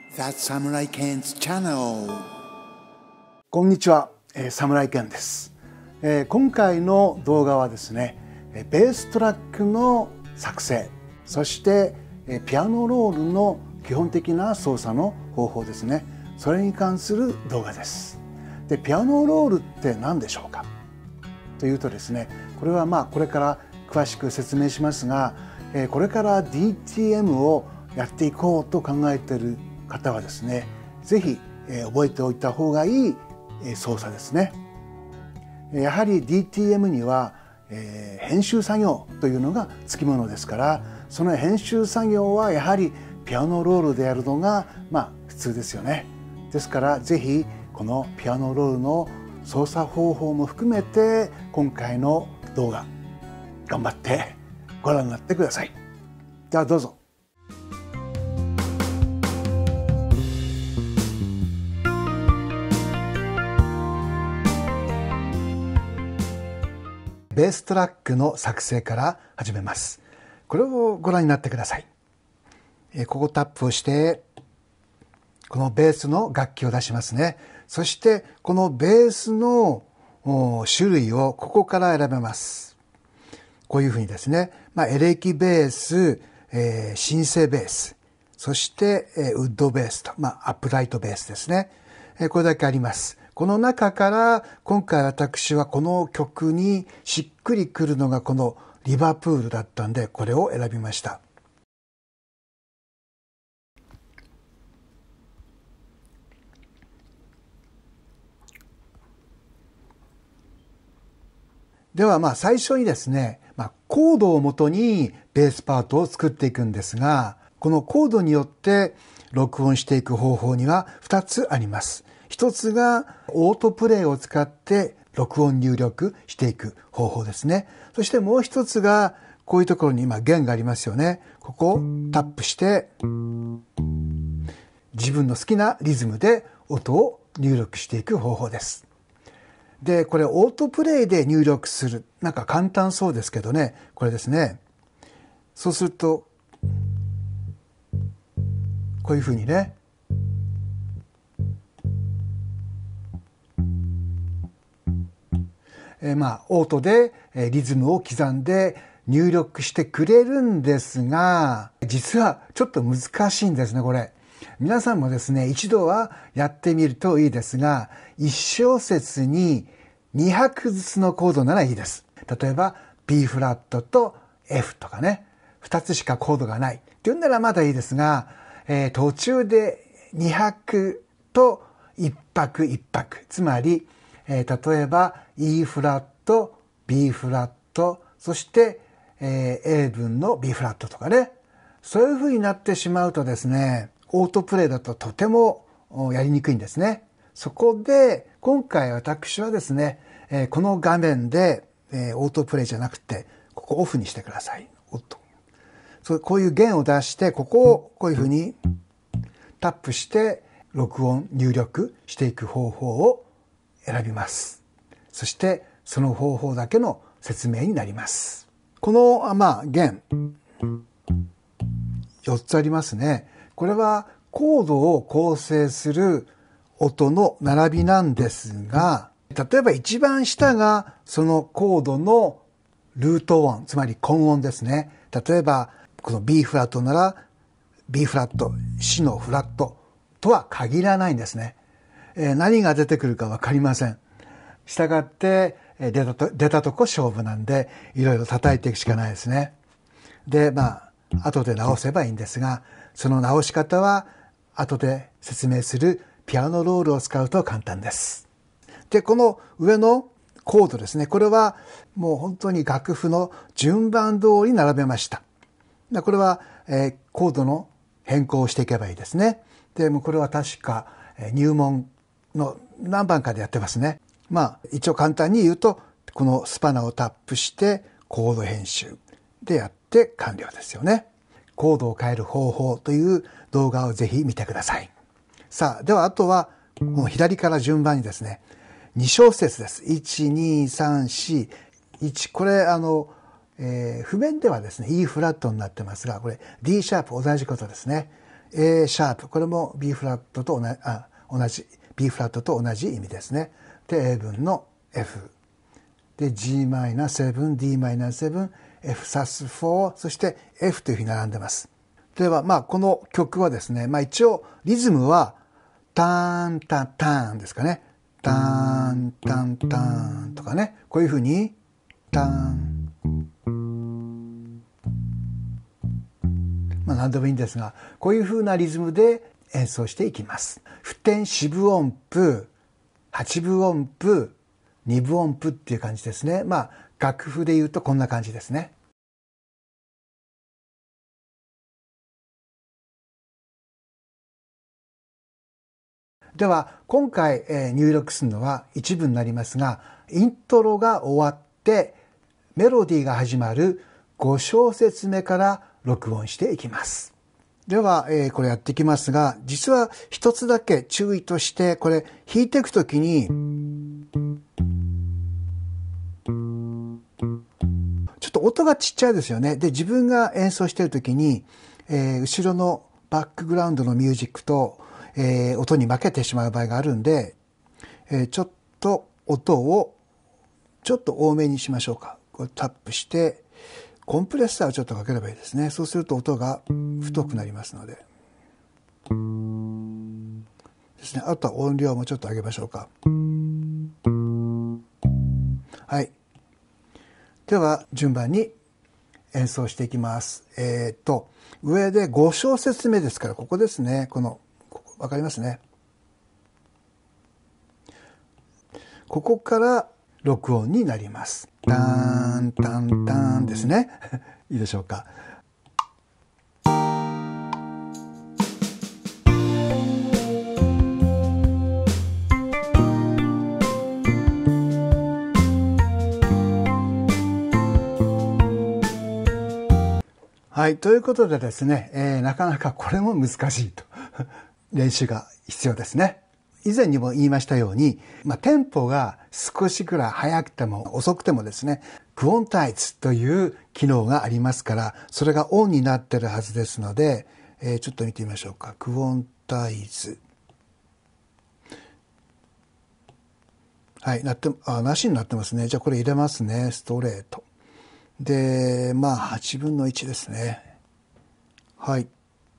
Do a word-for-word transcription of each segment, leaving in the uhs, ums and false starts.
That Samurai Ken's channel. こんにちは、えー、サムライケンです、えー、今回の動画はですね、ベーストラックの作成、そして、えー、ピアノロールの基本的な操作の方法ですね。それに関する動画です。で、ピアノロールって何でしょうかというとですね、これはまあこれから詳しく説明しますが、えー、これから ディーティーエム をやっていこうと考えている方はですね、ぜひ、えー、覚えておいた方がいい、えー、操作ですね。やはり ディーティーエム には、えー、編集作業というのがつきものですから、その編集作業はやはりピアノロールでやるのがまあ普通ですよね。ですからぜひこのピアノロールの操作方法も含めて今回の動画頑張ってご覧になってください。ではどうぞ。ベーストラックの作成から始めます。これをご覧になってください。ここタップをしてこのベースの楽器を出しますね。そしてこのベースの種類をここから選べます。こういうふうにですね、まあ、エレキベース、えー、シンセベース、そして、えー、ウッドベースと、まあ、アップライトベースですね、えー、これだけあります。この中から今回私はこの曲にしっくりくるのがこのリバプールだったんで、これを選びました。ではまあ最初にですね、まあ、コードをもとにベースパートを作っていくんですが、このコードによって録音していく方法にはふたつあります。一つがオートプレイを使って録音入力していく方法ですね。そしてもう一つがこういうところに今弦がありますよね。ここをタップして自分の好きなリズムで音を入力していく方法です。で、これオートプレイで入力する。なんか簡単そうですけどね。これですね。そうするとこういうふうにね。えー、まあオートでリズムを刻んで入力してくれるんですが、実はちょっと難しいんですね、これ。皆さんもですね、一度はやってみるといいですが、一小節にに拍ずつのコードならいいです。例えば B フラットと F とかね、ふたつしかコードがないっていうんならまだいいですが、えー、途中でに拍といち拍いち拍、つまり、えー、例えば E フラット、B フラット、そして、えー、A 分の B フラットとかね、そういう風になってしまうとですね、オートプレイだととてもやりにくいんですね。そこで今回私はですね、えー、この画面で、えー、オートプレイじゃなくてここオフにしてください。おっと、そうこういう弦を出してここをこういう風にタップして録音入力していく方法を選びます。そしてその方法だけの説明になります。このまあ弦よっつありますね。これはコードを構成する音の並びなんですが、例えば一番下がそのコードのルート音、つまり根音ですね。例えばこの B フラットなら B フラット、C のフラットとは限らないんですね。えー、何が出てくるかわかりません。したがって出たと、出たとこ勝負なんで、いろいろ叩いていくしかないですね。で、まあ、後で直せばいいんですが、その直し方は後で説明するピアノロールを使うと簡単です。で、この上のコードですね。これはもう本当に楽譜の順番通り並べました。これは、えー、コードの変更をしていけばいいですね。で、もうこれは確か入門の何番かでやってますね。まあ、一応簡単に言うと、このスパナをタップしてコード編集でやって完了ですよね。コードを変える方法という動画をぜひ見てください。さあ、ではあとは、この左から順番にですね、に小節です。いち、に、さん、よん、いち。これ、あの、えー、譜面ではですね、E フラットになってますが、これ D シャープ同じことですね。 A シャープ、これも B フラットと同じ、あ、同じ、B フラットと同じ意味ですね。で、A 分の F。で、ジーマイナーセブン、ディーマイナーセブン、F サスフォー、そして F というふうに並んでます。では、まあ、この曲はですね、まあ一応、リズムは、ターン、タン、ターンですかね。ターン、タン、ターンとかね。こういうふうに、ターン。まあ何でもいいんですが、こういうふうなリズムで演奏していきます。普天四分音符、八分音符、二分音符っていう感じですね。まあ楽譜で言うとこんな感じですね。では今回、えー、入力するのは一部になりますが、イントロが終わってメロディーが始まるご小節目から録音していきます。では、えー、これやっていきますが、実は一つだけ注意として、これ弾いていくときにちょっと音がちっちゃいですよね。で、自分が演奏しているときに、えー、後ろのバックグラウンドのミュージックとえー、音に負けてしまう場合があるんで、えー、ちょっと音をちょっと多めにしましょうか。これタップしてコンプレッサーをちょっとかければいいですね。そうすると音が太くなりますのでですね。あとは音量もちょっと上げましょうか。はい。では順番に演奏していきます。えっと上でご小節目ですから、ここですね。このわかりますね。ここから録音になります。ターン、タン、ターンですね。いいでしょうか。はい。ということでですね、えー、なかなかこれも難しいと。練習が必要ですね。以前にも言いましたように、まあ、テンポが少しくらい速くても遅くてもですね、クオンタイズという機能がありますから、それがオンになってるはずですので、えー、ちょっと見てみましょうか。クオンタイズ。はい、なって、あ、なしになってますね。じゃあこれ入れますね。ストレート。で、まあ、はちぶんのいちですね。はい。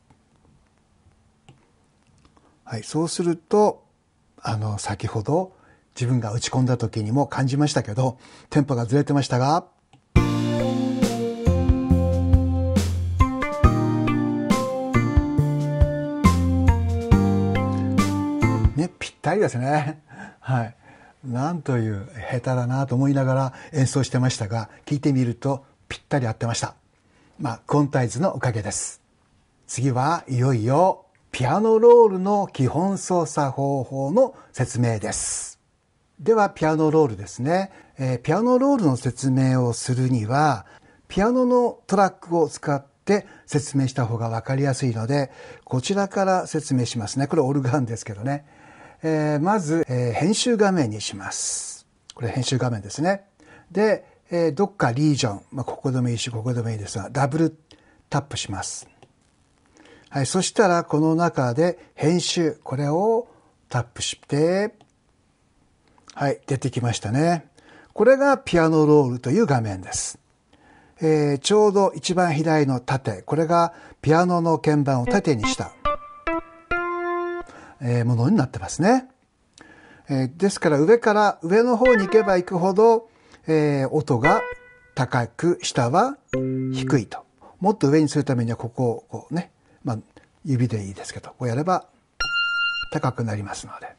はい、そうすると、あの、先ほど自分が打ち込んだ時にも感じましたけど、テンポがずれてましたが、ね、ぴったりですね。はい。なんという下手だなと思いながら演奏してましたが、聞いてみるとぴったり合ってました。まあ、クオンタイズのおかげです。次はいよいよ、ピアノロールの基本操作方法の説明です。ではピアノロールですね、えー、ピアノロールの説明をするにはピアノのトラックを使って説明した方が分かりやすいので、こちらから説明しますね。これオルガンですけどね、えー、まず、えー、編集画面にします。これ編集画面ですね。で、えー、どっかリージョン、まあ、ここでもいいしここでもいいですがダブルタップします。はい、そしたらこの中で編集、これをタップして、はい、出てきましたね。これがピアノロールという画面です。えー、ちょうど一番左の縦、これがピアノの鍵盤を縦にした、えー、ものになってますね。えー、ですから上から上の方に行けば行くほど、えー、音が高く、下は低いと。もっと上にするためにはここをこうね、まあ、指でいいですけど、こうやれば高くなりますので。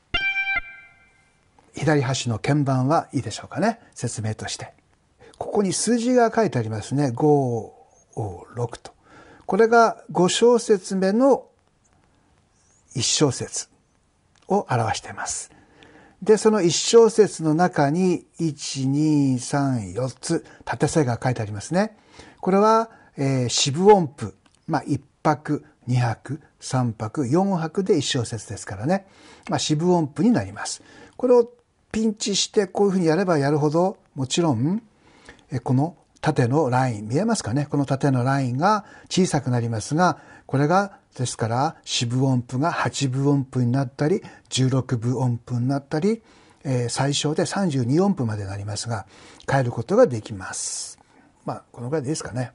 左端の鍵盤はいいでしょうかね。説明として。ここに数字が書いてありますね。ご、ろくと。これがご小節目のいち小節を表しています。で、そのいち小節の中にいち、に、さん、よっつ縦線が書いてありますね。これは、えー、四分音符。まあ、いっ拍、に拍、さん拍、よん拍でいち小節ですからね。まあ、四分音符になります。これをピンチしてこういうふうにやればやるほど、もちろん、えこの縦のライン、見えますかね？この縦のラインが小さくなりますが、これがですから四分音符が八分音符になったりじゅうろくぶ音符になったり、えー、最小でさんじゅうに音符までになりますが変えることができます。まあこのぐらいでいいですかね。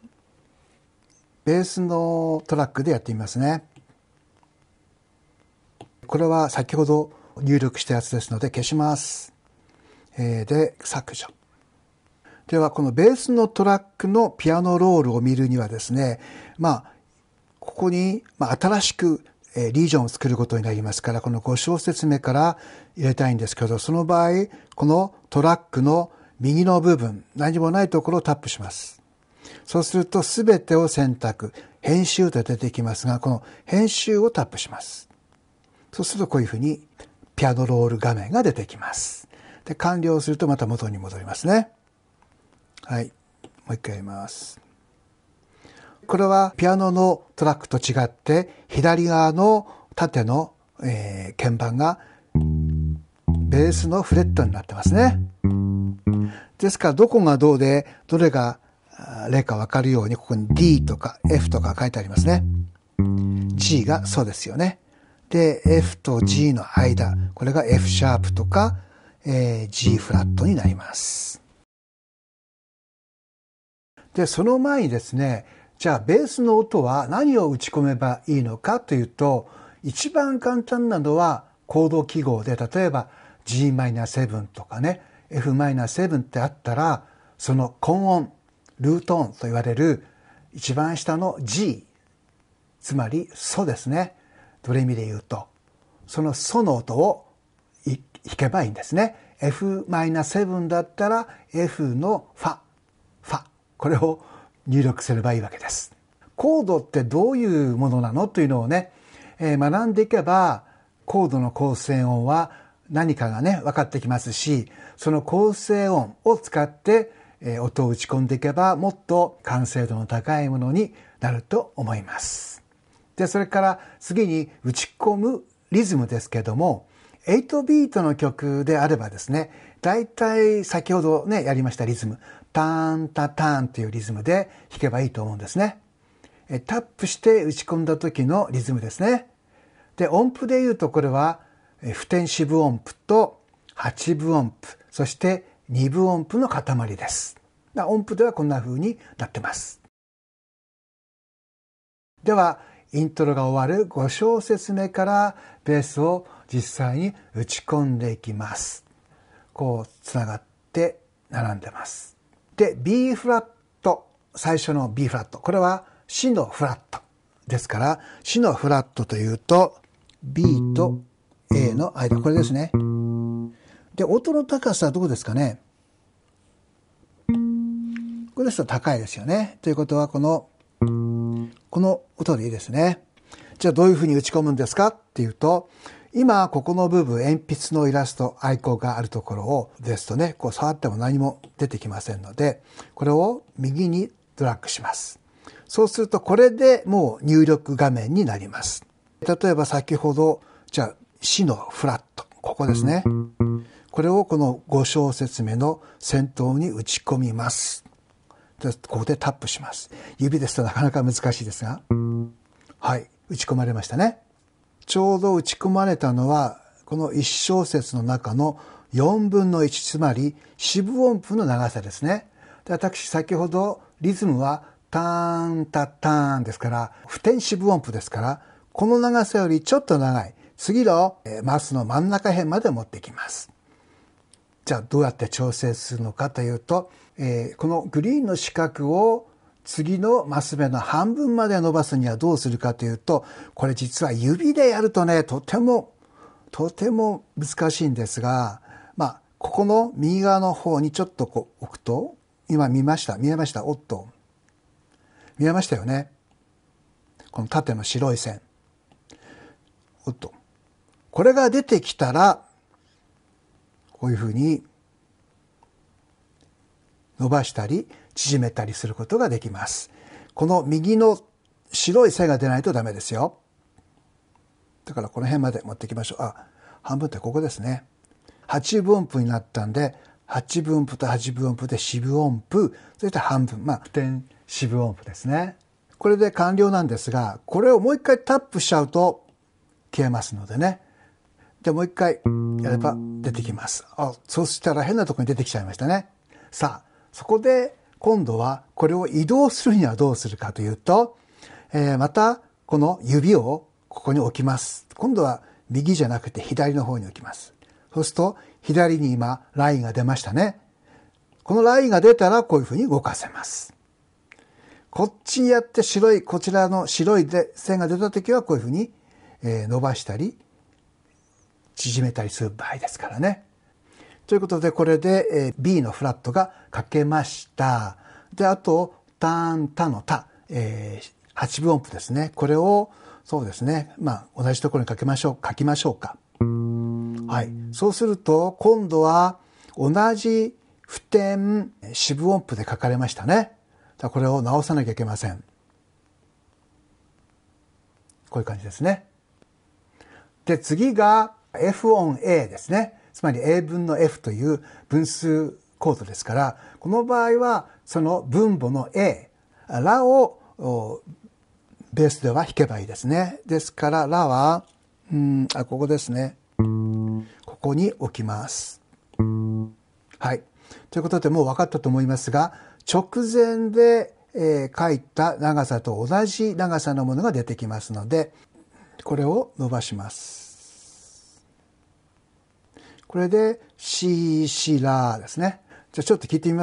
ベースのトラックでやってみますね。これは先ほど入力したやつですので消します。えー、で削除。ではこのベースのトラックのピアノロールを見るにはですね、まあここに新しくリージョンを作ることになりますから、このご小節目から入れたいんですけど、その場合このトラックの右の部分、何もないところをタップします。そうするとすべてを選択、編集と出てきますが、この編集をタップします。そうするとこういうふうにピアノロール画面が出てきます。で、完了するとまた元に戻りますね。はい。もう一回やります。これはピアノのトラックと違って左側の縦の、えー、鍵盤がベースのフレットになってますね。ですからどこがどうでどれが例か分かるようにここに D とか F とか書いてありますね。G がそうですよね。で F と G の間、これが F シャープとか、えー、G フラットになります。でその前にですね、じゃあベースの音は何を打ち込めばいいのかというと、一番簡単なのはコード記号で、例えば ジーマイナーセブン とかね エフマイナーセブン ってあったら、その根音ルート音と言われる一番下の G、 つまりソですね。ドレミで言うとそのソの音を弾けばいいんですね。 エフマイナーセブン だったら F のファファ、これを入力すればいいわけです。コードってどういうものなのというのをね、えー、学んでいけばコードの構成音は何かがね分かってきますし、その構成音を使って、えー、音を打ち込んでいけばもっと完成度の高いものになると思います。でそれから次に打ち込むリズムですけども、はちビートの曲であればですね、だいたい先ほどねやりましたリズム、ターンタターンというリズムで弾けばいいと思うんですね。タップして打ち込んだ時のリズムですね。で音符でいうとこれは不転四分音符と八分音符、そして二分音符の塊です。音符ではこんな風になってます。ではイントロが終わるご小節目からベースを実際に打ち込んでいきます。こうつながって並んでます。で B フラット、最初の B フラット、これはシのフラットですから、シのフラットというと B と A の間、これですね。で音の高さはどこですかね。これですと高いですよね。ということはこのこの音でいいですね。じゃあどういうふうに打ち込むんですかっていうと、今ここの部分、鉛筆のイラストアイコンがあるところをですとね、こう触っても何も出てきませんので、これを右にドラッグします。そうするとこれでもう入力画面になります。例えば先ほどじゃあシのフラット、ここですね。これをこのご小節目の先頭に打ち込みます。ここでタップします。指ですとなかなか難しいですが、はい、打ち込まれましたね。ちょうど打ち込まれたのはこのいち小節の中のよんぶんのいち、つまり四分音符の長さですね。で私先ほどリズムはターンタターンですから、不転四分音符ですから、この長さよりちょっと長い次のマウスの真ん中辺まで持ってきます。じゃあどうやって調整するのかというと、えー、このグリーンの四角を次のマス目の半分まで伸ばすにはどうするかというと、これ実は指でやるとね、とてもとても難しいんですが、まあここの右側の方にちょっとこう置くと、今見ました見えました、おっと見えましたよね。この縦の白い線、おっとこれが出てきたらこういうふうに伸ばしたり縮めたりすることができます。この右の白い線が出ないとダメですよ。だからこの辺まで持ってきましょう。あ、半分ってここですね。はちぶん音符になったんで、はちぶん音符とはちぶん音符で四分音符、そして半分、まあ点四分音符ですね。 これで完了なんですが、これをもう一回タップしちゃうと消えますのでね。で、もう一回やれば出てきます。あ、そうしたら変なところに出てきちゃいましたね。さあ、そこで今度はこれを移動するにはどうするかというと、えー、またこの指をここに置きます。今度は右じゃなくて左の方に置きます。そうすると左に今ラインが出ましたね。このラインが出たらこういうふうに動かせます。こっちにやって白い、こちらの白い線が出たときはこういうふうに伸ばしたり縮めたりする場合ですからね。ということでこれで B のフラットが書けました。で、あとタンタのタ、えー、はちぶ音符ですね。これをそうですね、まあ同じところに書きましょう、書きましょうか。はい。そうすると今度は同じ符点四分音符で書かれましたね。これを直さなきゃいけません。こういう感じですね。で、次が F 音 A ですね。つまり A 分の F という分数コードですから、この場合はその分母の A、ラをベースでは弾けばいいですね。ですから、ラは、うん、あ、ここですね。ここに置きます。はい。ということでもう分かったと思いますが、直前で、えー、書いた長さと同じ長さのものが出てきますので、これを伸ばします。これで、シ、シ、ラですね。じゃあちょっと聞いてみます?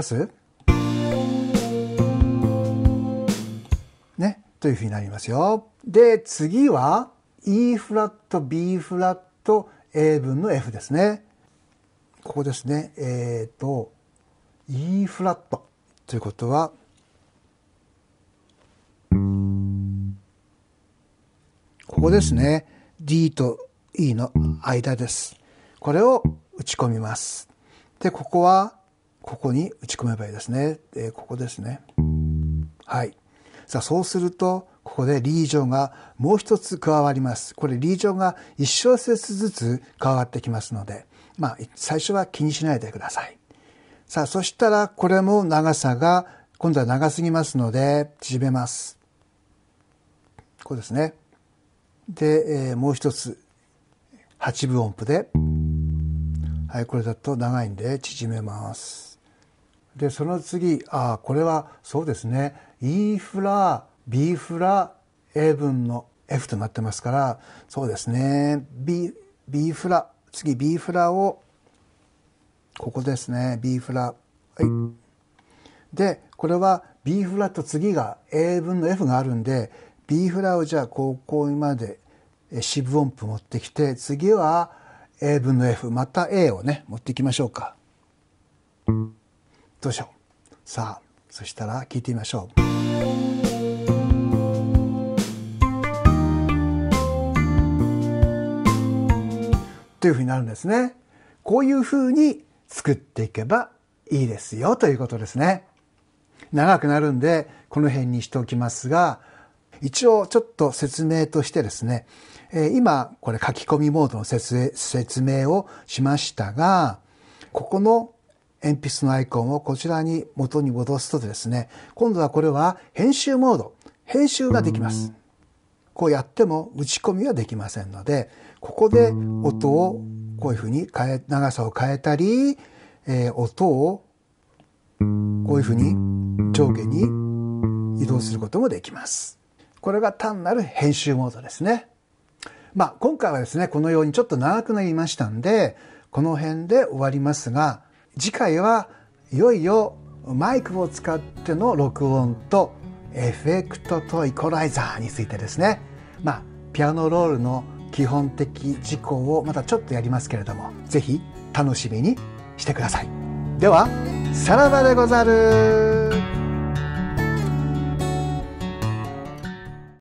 ね。というふうになりますよ。で、次は E フラット、B フラット、A 分の F ですね。ここですね。えっと、E フラットということは、ここですね。D と E の間です。これを打ち込みます。で、ここは、ここに打ち込めばいいですね。で、ここですね。はい。さあ、そうすると、ここでリージョンがもう一つ加わります。これリージョンが一小節ずつ加わってきますので、まあ、最初は気にしないでください。さあ、そしたら、これも長さが、今度は長すぎますので、縮めます。こうですね。で、えー、もう一つ、はちぶ音符で、はい、これだと長いんで縮めます。で、その次、あ、これはそうですね。E フラ、B フラ、A 分の F となってますから、そうですね。B、B フラ、次 B フラを、ここですね。B フラ。はい。で、これは B フラと次が A 分の F があるんで、B フラをじゃあここまで四分音符持ってきて、次は A 分の F、また A をね、持っていきましょうか。どうしよう。さあ、そしたら聞いてみましょう。というふうになるんですね。こういうふうに作っていけばいいですよということですね。長くなるんでこの辺にしておきますが、一応ちょっと説明としてですね、えー、今これ書き込みモードの説、説明をしましたが、ここの鉛筆のアイコンをこちらに元に戻すとですね、今度はこれは編集モード、編集ができます。こうやっても打ち込みはできませんので、ここで音をこういうふうに変え、長さを変えたり、えー、音をこういうふうに上下に移動することもできます。これが単なる編集モードですね。まあ今回はですね、このようにちょっと長くなりましたんで、この辺で終わりますが、次回はいよいよマイクを使っての録音とエフェクトとイコライザーについてですね、まあピアノロールの基本的事項をまたちょっとやりますけれども、ぜひ楽しみにしてください。では、さらばでござる。